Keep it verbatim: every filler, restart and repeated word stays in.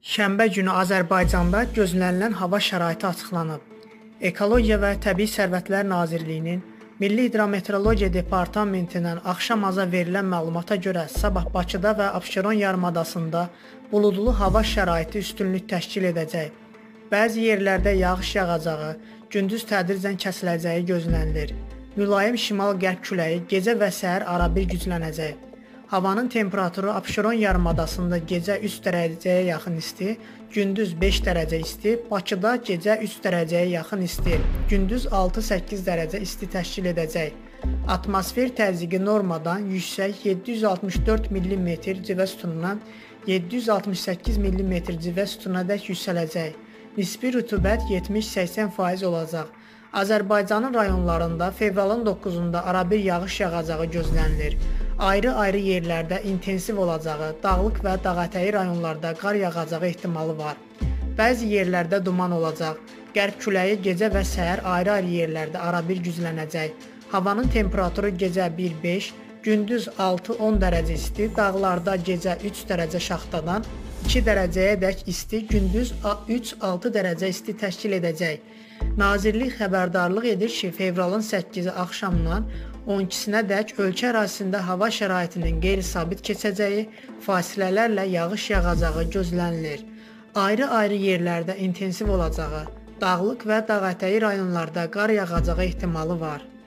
Şənbə günü Azərbaycanda gözlənilən hava şəraiti açıqlanıb. Ekologiya və Təbii Sərvətlər Nazirliyinin Milli Hidrometeorologiya Departamentindən axşamaza verilən məlumata görə sabah Bakıda və Abşeron yarımadasında buludlu hava şəraiti üstünlük təşkil edəcək. Bəzi yerlərdə yağış yağacağı, gündüz tədricən kəsiləcəyi gözlənilir. Mülayim şimal-qərb küləyi gecə və səhər arabir güclənəcək. Havanın temperaturu Abşeron yarımadasında gecə üç dərəcəyə yaxın isti, gündüz beş dərəcə isti, Bakıda gecə üç dərəcəyə yaxın isti, gündüz altı səkkiz dərəcə isti təşkil edəcək. Atmosfer təzyiqi normadan yüksək yeddi yüz altmış dörd millimetr civə sütunundan yeddi yüz altmış səkkiz millimetr civə sütununadək yüksələcək. Nisbi rütubət yetmiş səksən faiz olacaq. Azərbaycanın rayonlarında fevralın doqquzunda arabir yağış yağacağı gözlənilir. Ayrı-ayrı yerlərdə intensiv olacağı, dağlıq və dağətəyi rayonlarda qar yağacağı ehtimalı var. Bəzi yerlərdə duman olacaq. Qərb küləyi gecə və səhər ayrı-ayrı yerlərdə arabir güclənəcək. Havanın temperaturu gecə bir beş, gündüz altı on dərəcə isti, dağlarda gecə üç dərəcə şaxtadan iki dərəcəyə dək isti, gündüz üç altı dərəcə isti təşkil edəcək. Nazirlik xəbərdarlıq edir ki, fevralın səkkizi axşamdan on ikisinə dək ölkə ərazisində hava şəraitinin qeyri-sabit keçəcəyi, fasilələrlə yağış yağacağı gözlənilir. Ayrı-ayrı yerlərdə intensiv olacağı, dağlıq və dağətəyi rayonlarda qar yağacağı ehtimalı var.